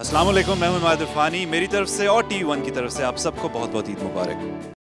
अस्सलाम वालेकुम, मैं हूं इमाद इरफानी। मेरी तरफ से और टीवी वन की तरफ से आप सबको बहुत बहुत ईद मुबारक।